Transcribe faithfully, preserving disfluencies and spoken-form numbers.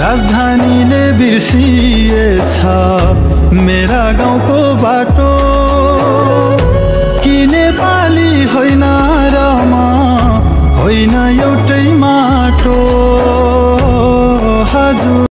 राजधानीले बिर्सिएछ मेरा गाउँको बाटो कि नेपाली होइन र म होइन एउटै माटो हजुर।